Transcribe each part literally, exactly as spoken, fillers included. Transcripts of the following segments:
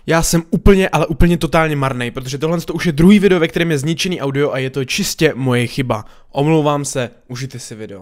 Já jsem úplně, ale úplně totálně marnej, protože tohle to už je druhý video, ve kterém je zničený audio a je to čistě moje chyba. Omlouvám se, užijte si video.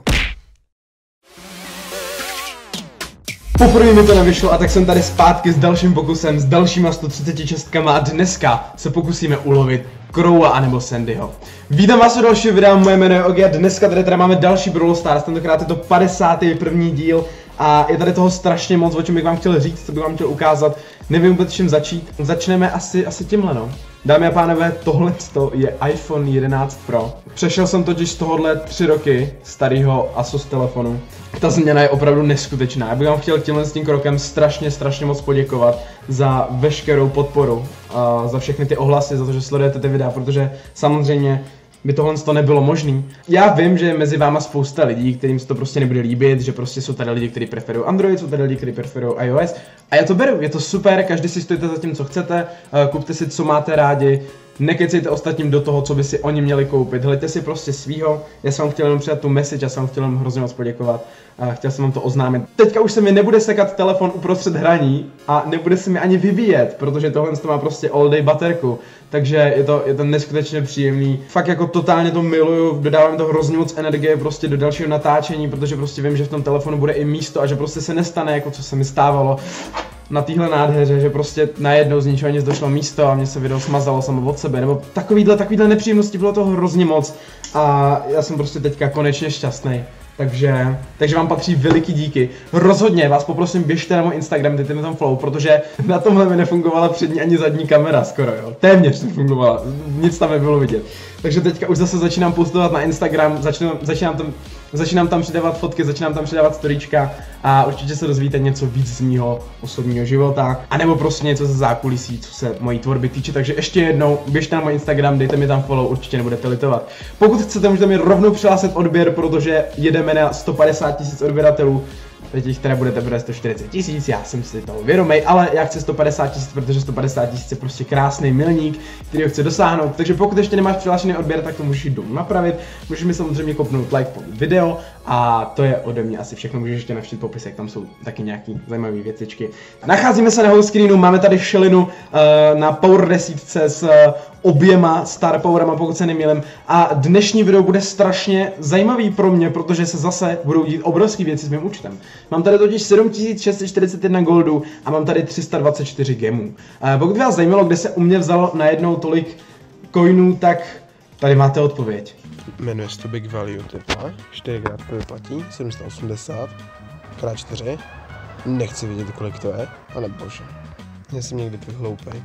Poprvé mi to nevyšlo a tak jsem tady zpátky s dalším pokusem, s dalšíma sto třiceti šestkama a dneska se pokusíme ulovit Crowa anebo Sandyho. Vítám vás u dalšího videa, moje jméno je Ogi a dneska tady teda máme další Brawl Stars, tentokrát je to padesátý první díl a je tady toho strašně moc, o čem bych vám chtěl říct, co bych vám chtěl ukázat, nevím vůbec čím začít. Začneme asi, asi tímhle no. Dámy a pánové, tohle je iPhone jedenáct Pro. Přešel jsem totiž z tohohle tři roky starého Asus telefonu. Ta změna je opravdu neskutečná. Já bych vám chtěl tímhle s tím krokem strašně, strašně moc poděkovat za veškerou podporu, a za všechny ty ohlasy, za to, že sledujete ty videa, protože samozřejmě by tohle to nebylo možný. Já vím, že je mezi váma spousta lidí, kterým se to prostě nebude líbit, že prostě jsou tady lidi, kteří preferují Android, jsou tady lidi, kteří preferují iOS. A já to beru, je to super, každý si stojte za tím, co chcete, kupte si, co máte rádi, nekecejte ostatním do toho, co by si oni měli koupit, hleďte si prostě svýho. Já jsem vám chtěl jenom přidat tu message, já jsem vám chtěl jenom hrozně moc poděkovat a chtěl jsem vám to oznámit. Teďka už se mi nebude sekat telefon uprostřed hraní a nebude se mi ani vyvíjet, protože tohle to má prostě all day baterku. Takže je to, je to neskutečně příjemný. Fakt jako totálně to miluju, dodávám to hrozně moc energie prostě do dalšího natáčení, protože prostě vím, že v tom telefonu bude i místo a že prostě se nestane, jako co se mi stávalo na téhle nádheře, že prostě najednou z ničeho nic došlo místo a mě se video smazalo samo od sebe, nebo takovýhle, takovýhle nepříjemnosti, bylo toho hrozně moc a já jsem prostě teďka konečně šťastný. Takže, takže vám patří veliký díky. Rozhodně vás poprosím, běžte na můj Instagram, dejte mi tam follow, protože na tomhle mi nefungovala přední ani zadní kamera skoro, jo. Téměř nefungovala, nic tam nebylo vidět. Takže teďka už zase začínám postovat na Instagram, začnu, začínám, tam, začínám tam přidávat fotky, začínám tam přidávat storíčka a určitě se dozvíte něco víc z mýho osobního života, anebo prostě něco ze zákulisí, co se mojí tvorby týče. Takže ještě jednou, běžte na můj Instagram, dejte mi tam follow, určitě nebudete litovat. Pokud chcete, můžete mi rovnou přihlásit odběr, protože jedeme na sto padesát tisíc odběratelů. Teď jich teda bude teprve sto čtyřicet tisíc, já jsem si toho vědomý, ale já chci sto padesát tisíc, protože sto padesát tisíc je prostě krásný milník, který ho chci dosáhnout. Takže pokud ještě nemáš přihlášený odběr, tak to můžeš jít domů napravit. Můžeš mi samozřejmě kopnout like pod video a to je ode mě asi všechno. Můžeš ještě navštívit popisek, tam jsou taky nějaký zajímavé věcičky. Nacházíme se na home screenu, máme tady Shellynu uh, na Power desítce s uh, oběma Star Powerama, pokud se nemýlím. A dnešní video bude strašně zajímavý pro mě, protože se zase budou dít obrovské věci s mým účtem. Mám tady totiž sedm tisíc šest set čtyřicet jedna goldů a mám tady tři sta dvacet čtyři gemů. A pokud vás zajímalo, kde se u mě vzalo najednou tolik coinů, tak tady máte odpověď. Jmenuje se to Big Value, typa, čtyřikrát to vyplatí, sedm set osmdesát, krát čtyři, nechci vidět, kolik to je, ale bože, já jsem někdy tak hloupej.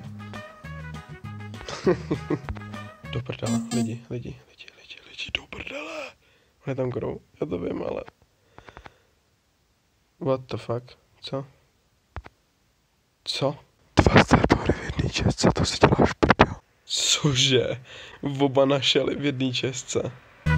Do prdele, lidi, lidi, lidi, lidi, lidi, do prdele, je tam Crow, já to vím, ale... What the fuck? Co? Co? Dva starpowery v jedné čestce, to si děláš prdel. Cože? Oba našeli v jedné čestce.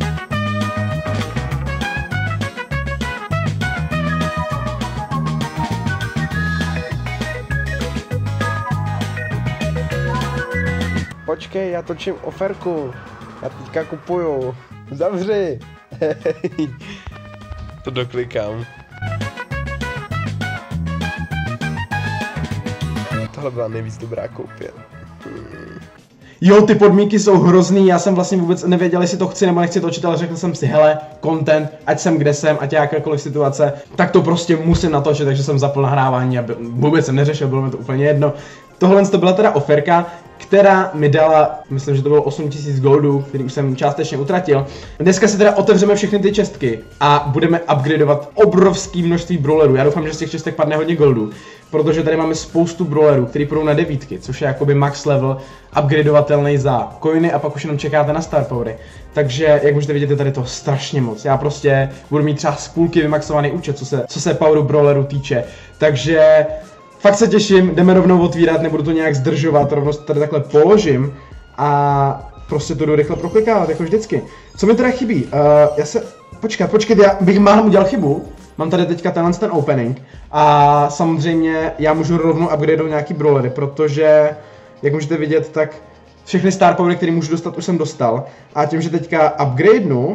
Počkej, já točím oferku. Já teďka kupuju. Zavři. To doklikám. Tohle byla nejvíc dobrá koupě. Hmm. Jo, ty podmínky jsou hrozný, já jsem vlastně vůbec nevěděl, jestli to chci nebo nechci točit, ale řekl jsem si, hele, content, ať jsem kde jsem, ať je jakákoliv situace, tak to prostě musím natočit, takže jsem zapl nahrávání a vůbec jsem neřešil, bylo mi to úplně jedno. Tohle to byla teda oferka, která mi dala, myslím, že to bylo osm tisíc goldů, který už jsem částečně utratil. Dneska si teda otevřeme všechny ty čestky a budeme upgradeovat obrovské množství brawlerů. Já doufám, že z těch čestek padne hodně goldů, protože tady máme spoustu brawlerů, který půjdou na devítky, což je jakoby max level upgradeovatelný za coiny a pak už jenom čekáte na star powery. Takže, jak můžete vidět, je tady to strašně moc. Já prostě budu mít třeba z půlky vymaxovaný účet, co se, co se poweru brawlerů týče. Takže fakt se těším, jdeme rovnou otvírat, nebudu to nějak zdržovat, rovnou to tady takhle položím a prostě to jdu rychle proklikávat, jako vždycky. Co mi teda chybí? Uh, já se... Počkat, počkat, já bych málem udělal chybu. Mám tady teďka tenhle ten opening a samozřejmě já můžu rovnou upgradeovat nějaký brawlery, protože, jak můžete vidět, tak všechny star powery, které můžu dostat, už jsem dostal. A tím, že teďka upgradenu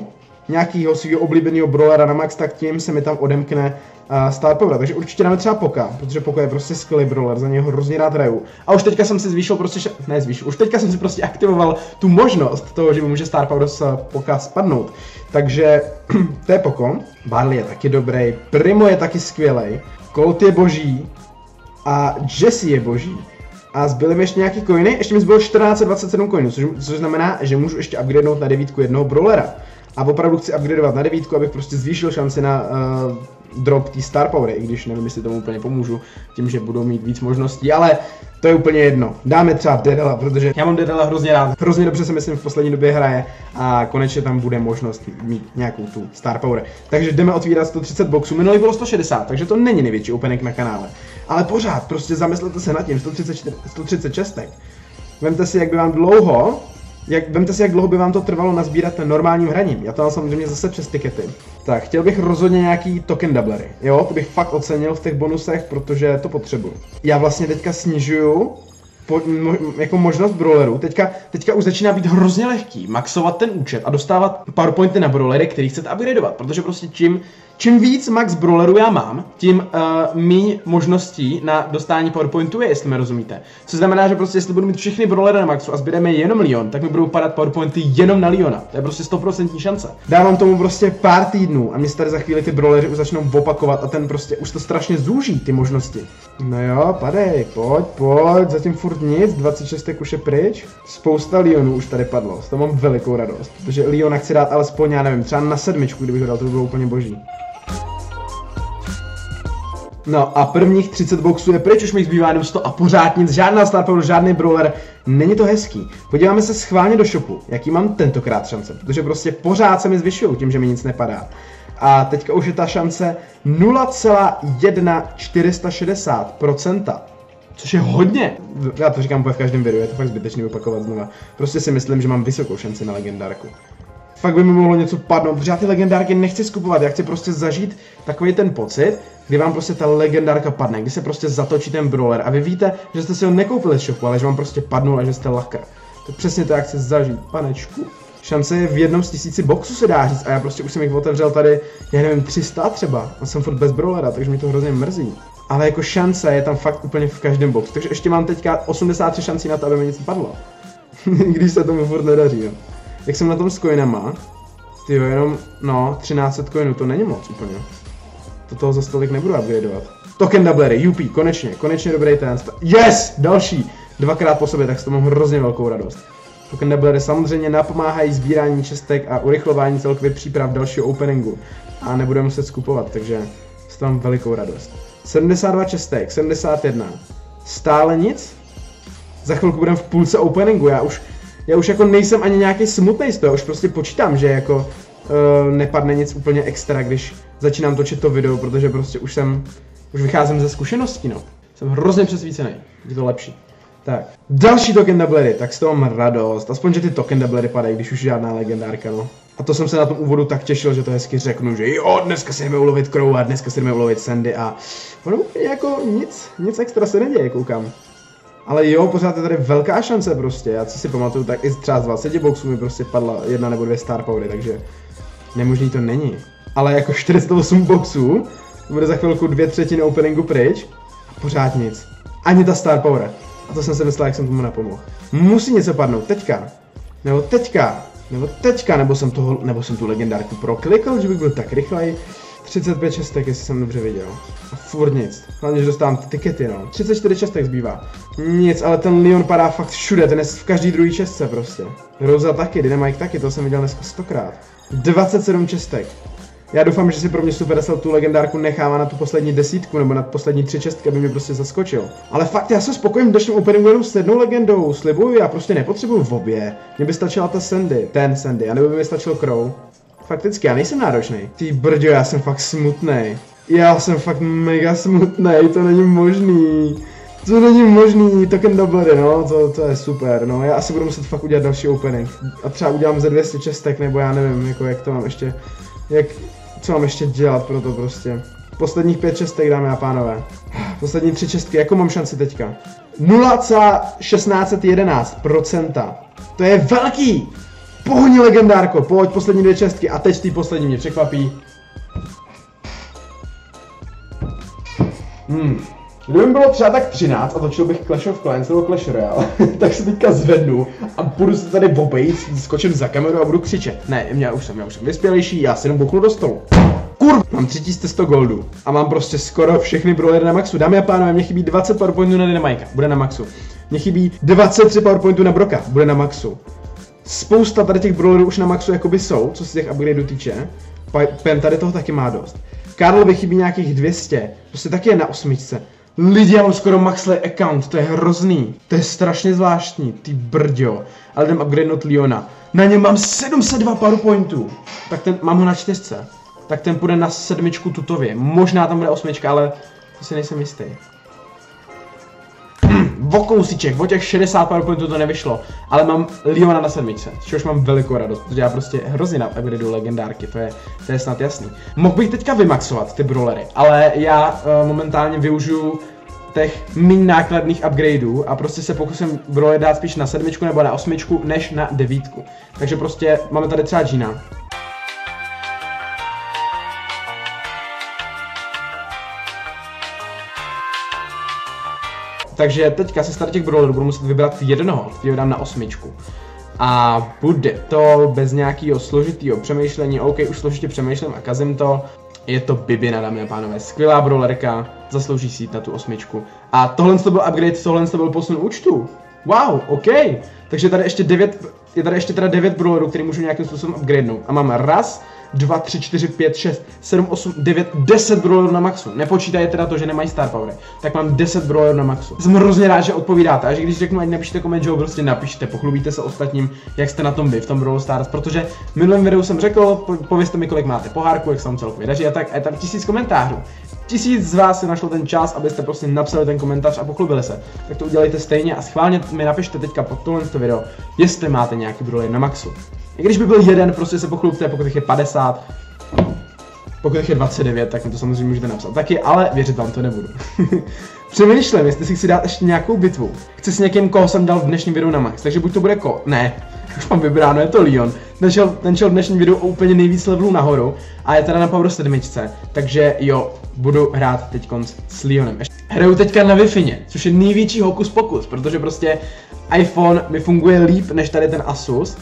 nějakýho svého oblíbeného brawlera na max, tak tím se mi tam odemkne uh, Star Power. Takže určitě dáme třeba Poka, protože Poka je prostě skvělý brawler, za něho hrozně rád hraju. A už teďka jsem si zvýšil prostě, ne zvýšil, už teďka jsem si prostě aktivoval tu možnost toho, že může Star Power z Poka spadnout. Takže to je Poko, Barley je taky dobrý, Primo je taky skvělý, Colt je boží a Jesse je boží. A zbyly mi ještě nějaký coiny, ještě mi zbylo čtrnáct set dvacet sedm coinů, což, což znamená, že můžu ještě upgradenout na devítku jednoho brawlera. A opravdu chci upgradeovat na devítku, abych prostě zvýšil šanci na uh, drop té Star Power, i když nevím, jestli tomu úplně pomůžu, tím, že budou mít víc možností, ale to je úplně jedno. Dáme třeba Dedela, protože já mám Dedela hrozně rád, hrozně dobře se myslím v poslední době hraje a konečně tam bude možnost mít nějakou tu Star Power. Takže jdeme otvírat sto třicet boxů, minulý bylo sto šedesát, takže to není největší opening na kanále. Ale pořád, prostě zamyslete se nad tím, sto třicet šest. Vemte si, jak by vám dlouho, jak, vemte si, jak dlouho by vám to trvalo nazbírat ten normálním hraním. Já to mám samozřejmě zase přes tikety. Tak, chtěl bych rozhodně nějaký token doublery. Jo, to bych fakt ocenil v těch bonusech, protože to potřebuju. Já vlastně teďka snižuju po, mo, jako možnost brawlerů. Teďka, teďka už začíná být hrozně lehký maxovat ten účet a dostávat powerpointy na brawlery, který chcete upgradeovat, protože prostě čím Čím víc max brawlerů já mám, tím uh, míň možností na dostání powerpointu je, jestli mi rozumíte. Co znamená, že prostě jestli budu mít všechny brawlery na maxu a zbydeme jenom Leon, tak mi budou padat powerpointy jenom na Leona. To je prostě sto procent šance. Dávám tomu prostě pár týdnů a mě se tady za chvíli ty brawlery už začnou opakovat a ten prostě už to strašně zúží, ty možnosti. No jo, padej, pojď, pojď, zatím furt nic, dvacet šest už je pryč. Spousta Leonů už tady padlo, z toho mám velikou radost, protože Leona chci dát alespoň, já nevím, třeba na sedmičku, kdybych ho dal, to by bylo úplně boží. No a prvních třicet boxů je pryč, už mi zbývá jenom sto a pořád nic, žádná Star Power, žádný brawler, není to hezký. Podíváme se schválně do shopu, jaký mám tentokrát šance, protože prostě pořád se mi zvyšují tím, že mi nic nepadá. A teďka už je ta šance nula celá čtyři šedesát procenta, což je hodně. Já to říkám úplně v každém videu, je to fakt zbytečný opakovat znova. Prostě si myslím, že mám vysokou šanci na legendárku. Fakt by mi mohlo něco padnout, protože já ty legendárky nechci skupovat, já chci prostě zažít takový ten pocit, kdy vám prostě ta legendárka padne, kdy se prostě zatočí ten brawler a vy víte, že jste si ho nekoupili z shopu, ale že vám prostě padnul a že jste lakr. To přesně to já chci zažít, panečku. Šance je v jednom z tisíci boxů se dá říct a já prostě už jsem jich otevřel tady, já nevím, tři sta třeba a jsem furt bez brawlera, takže mi to hrozně mrzí. Ale jako šance je tam fakt úplně v každém boxu, takže ještě mám teďka osmdesát tři šancí na to, aby mi něco padlo. Když se tomu furt nedaří, jo. Jak jsem na tom s coinama, tyjo, jenom, no, třináct set coinů, to není moc úplně. To toho za stolik nebudu upgradeovat. Token doublery, U P, konečně, konečně dobrý ten. Yes! Další! Dvakrát po sobě, tak s toho mám hrozně velkou radost. Token doublery samozřejmě napomáhají sbírání čestek a urychlování celkově příprav dalšího openingu. A nebudeme muset skupovat, takže s toho mám velikou radost. sedmdesát dva čestek, sedmdesát jedna. Stále nic? Za chvilku budeme v půlce openingu, já už... Já už jako nejsem ani nějaký smutnej z toho, už prostě počítám, že jako uh, nepadne nic úplně extra, když začínám točit to video, protože prostě už jsem, už vycházím ze zkušeností, no. Jsem hrozně přesvícený, je to lepší. Tak, další token doublery, tak z toho mám radost, aspoň, že ty token doublery padají, když už žádná legendárka, no. A to jsem se na tom úvodu tak těšil, že to hezky řeknu, že jo, dneska si jdeme ulovit Crow a dneska si jdeme ulovit Sandy a ono úplně jako nic, nic extra se neděje, koukám. Ale jo, pořád je tady velká šance prostě, já co si pamatuju, tak i třeba z dvaceti boxů mi prostě padla jedna nebo dvě Star Powery, takže nemožný to není. Ale jako čtyři sta osm boxů, bude za chvilku dvě třetiny openingu pryč a pořád nic. Ani ta Star Power. A to jsem si myslel, jak jsem tomu napomohl. Musí něco padnout, teďka. Nebo teďka. Nebo teďka, nebo jsem toho, nebo jsem tu legendárku proklikl, že bych byl tak rychlej. třicet pět šestek, jestli jsem dobře viděl. A furt nic. Hlavně, že dostávám ty tikety, no. třicet čtyři šestek zbývá. Nic, ale ten Leon padá fakt všude, ten je v každý druhý čestce prostě. Rosa taky, Dynamite taky, to jsem viděl dneska stokrát. dvacet sedm čestek. Já doufám, že si pro mě Supercell tu legendárku nechává na tu poslední desítku, nebo na poslední tři čestky, aby mě prostě zaskočil. Ale fakt, já jsem spokojen v dnešním openingu jenom s jednou legendou, slibuju, já prostě nepotřebuju v obě. Mně by stačila ta Sandy, ten Sandy, a nebo by mi stačil Crow. Fakticky, já nejsem náročný. Ty brďo, já jsem fakt smutnej. Já jsem fakt mega smutnej, to není možný. To není možný, token doublery, no, to, to je super, no, já asi budu muset fakt udělat další opening. A třeba udělám ze dvě stě čestek, nebo já nevím, jako jak to mám ještě, jak, co mám ještě dělat pro to prostě. Posledních pět čestek, dámy a pánové. Poslední tři čestky, jakou mám šanci teďka? nula celá šestnáct set jedenáct procenta. To je velký! Pohni legendárko, pojď poslední dvě čestky a teď ty poslední mě překvapí. Hmm. Kdyby mi bylo třeba tak třináct a točil bych Clash of Clans nebo Clash Royale, tak se teďka zvednu a budu se tady obejít, skočím za kameru a budu křičet. Ne, já už jsem, já už jsem vyspělejší, já si jenom bouchnu do stolu. Kurva, mám tři tisíce sto goldů a mám prostě skoro všechny brawlery na maxu. Dámy a pánové, mě chybí dvacet powerpointů na Dynamika, bude na maxu. Mě chybí dvacet tři powerpointů na Broka, bude na maxu. Spousta tady těch brawlerů už na maxu jakoby jsou, co se těch upgradeů týče. Pem tady toho taky má dost. Karl by chybí nějakých dvě stě, prostě taky je na osmičce. Lidi, já mám skoro maxley account, to je hrozný, to je strašně zvláštní, ty brďo. Ale jdem upgradenout Leona, na něm mám sedm set dva powerpointů, tak ten, mám ho na čtyřce. Tak ten půjde na sedmičku tutově, možná tam bude osmička, ale to si nejsem jistý. O kousíček, o těch šedesát powerpointů to nevyšlo, ale mám Leona na sedmičce, což mám velikou radost, protože já prostě hrozně na upgradeu legendárky, to je, to je snad jasný. Mohl bych teďka vymaxovat ty brawlery, ale já uh, momentálně využiju těch méně nákladných upgradeů a prostě se pokusím brawler dát spíš na sedmičku nebo na osmičku, než na devítku. Takže prostě máme tady třeba Gina. Takže teďka se z tady těch brawlerů budu muset vybrat jednoho, který dám na osmičku. A bude to bez nějakého složitého přemýšlení, OK, už složitě přemýšlím a kazím to. Je to Bibina, dámy a pánové, skvělá brawlerka, zaslouží si jít na tu osmičku. A tohle to byl upgrade, tohle to byl posun účtu. Wow, OK. Takže tady ještě devět, je tady ještě teda devět brawlerů, který můžu nějakým způsobem upgradenout. A mám raz, dva, tři, čtyři, pět, šest, sedm, osm, devět, deset brawlerů na maxu. Nepočítaje teda to, že nemají star power. Tak mám deset brawlerů na maxu. Jsem hrozně rád, že odpovídáte. A že když řeknu, ať napíšte koment, že ho prostě napište, pochlubíte se ostatním, jak jste na tom vy v tom Brawl Stars, protože v minulém videu jsem řekl, po, povězte mi, kolik máte pohárku, jak se vám celkově daří a tak, a je tam tisíc komentářů. Tisíc z vás si našlo ten čas, abyste prostě napsali ten komentář a pochlubili se. Tak to udělejte stejně a schválně mi napište teďka pod tohle video, jestli máte nějaký brawler na maxu. I když by byl jeden, prostě se pochlubte, pokud jich je padesát, pokud jich je dvacet devět, tak mi to samozřejmě můžete napsat taky, ale věřit vám to nebudu. Přemýšlím, jestli si chci dát ještě nějakou bitvu. Chci s někým, koho jsem dal v dnešním videu na max, takže buď to bude ko... Ne, už mám vybráno, je to Leon. Ten šel, ten šel v dnešním videu o úplně nejvíc levelů nahoru a je teda na power sedmičce, takže jo, budu hrát teďkonc s Leonem. Hraju teďka na Wi-Fi, což je největší hokus pokus, protože prostě iPhone mi funguje líp než tady ten Asus.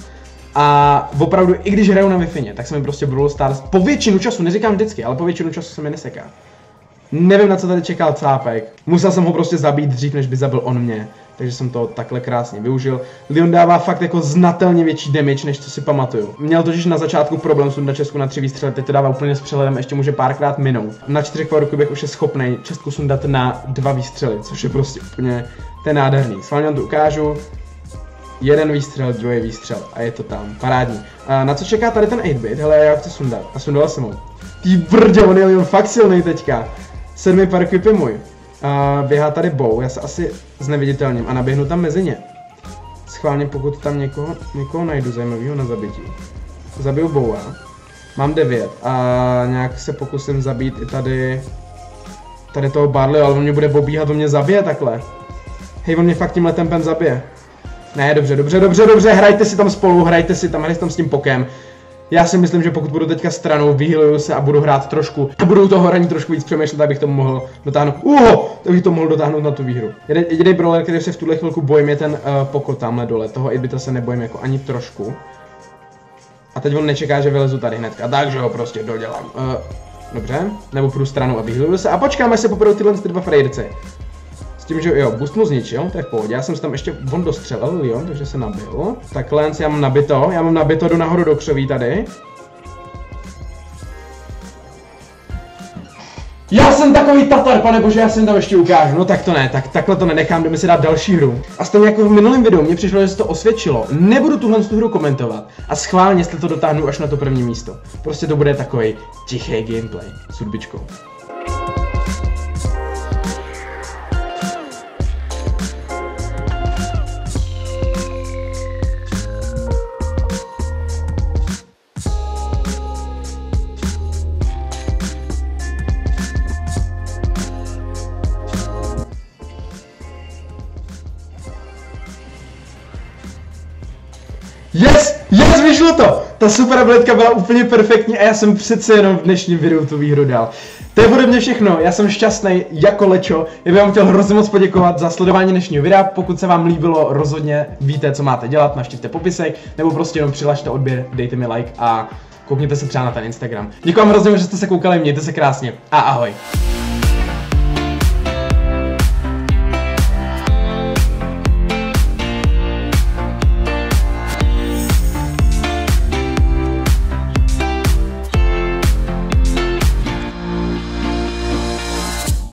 A opravdu, i když hraju na Wi-Fi, tak se mi prostě Brawl Stars po většinu času, neříkám vždycky, ale po většinu času se mi neseká. Nevím, na co tady čekal cápek. Musel jsem ho prostě zabít dřív, než by zabil on mě. Takže jsem to takhle krásně využil. Leon dává fakt jako znatelně větší damage, než co si pamatuju. Měl totiž na začátku problém sundat čestku na tři výstřely, teď to dává úplně s přehledem, ještě může párkrát minout. Na čtyřech powercubech už je schopný čestku sundat na dva výstřely, což je prostě úplně, to je nádherný. Schválně vám to ukážu. Jeden výstřel, druhý výstřel a je to tam, parádní. A na co čeká tady ten osm bit? Hele, já ho chci sundat. A sundala jsem ho. Ty brdě, on je Leon fakt silný teďka. Sedmý parquip je můj. A běhá tady bow, já se asi zneviditelním a naběhnu tam mezi ně. Schválně, pokud tam někoho, někoho najdu zajímavého na zabití. Zabiju bowa. Mám devět a nějak se pokusím zabít i tady... Tady toho Barley, ale on mě bude pobíhat, on mě zabije takhle. Hej, on mě fakt tímhle tempem zabije. Ne, dobře, dobře, dobře, dobře, hrajte si tam spolu, hrajte si tam, hrajte tam s tím pokem. Já si myslím, že pokud budu teďka stranou, vyhealuju se a budu hrát trošku a budu toho hraní trošku víc přemýšlet, tak bych to mohl dotáhnout. Uho, tak bych to mohl dotáhnout na tu výhru. Jediný brawler, který se v tuhle chvilku bojím, je ten uh, pokot tamhle dole, toho osm bita se nebojím jako ani trošku. A teď on nečeká, že vylezu tady hnedka, takže ho prostě dodělám. Uh, dobře, nebo půjdu stranou a vyhealuju se a počkám, až se poprou tyhle ty dva frejrci. S tím, že jo, boost mu zničil, to je v pohodě, já jsem si tam ještě von dostřelil, Leon, takže se nabil. Tak Lance, já mám nabito, já mám nabito, jdu nahoru do křoví tady. Já jsem takový tatar, pane bože, já jsem tam ještě ukážu, no tak to ne, tak takhle to nenechám, jdeme si dát další hru. A stejně jako v minulém videu, mně přišlo, že se to osvědčilo, nebudu tuhle hru komentovat a schválně, jestli to dotáhnu až na to první místo. Prostě to bude takový tichý gameplay s hudbičkou. Yes, yes, vyšlo to! Ta super tabletka byla úplně perfektní a já jsem přece jenom v dnešním videu tu výhru dal. To je ode mě všechno, já jsem šťastný jako lečo, já bych vám chtěl hrozně moc poděkovat za sledování dnešního videa, pokud se vám líbilo, rozhodně víte, co máte dělat, navštivte popisek, nebo prostě jenom přihlašte odběr, dejte mi like a koukněte se třeba na ten Instagram. Děkuji vám hrozně, že jste se koukali, mějte se krásně a ahoj.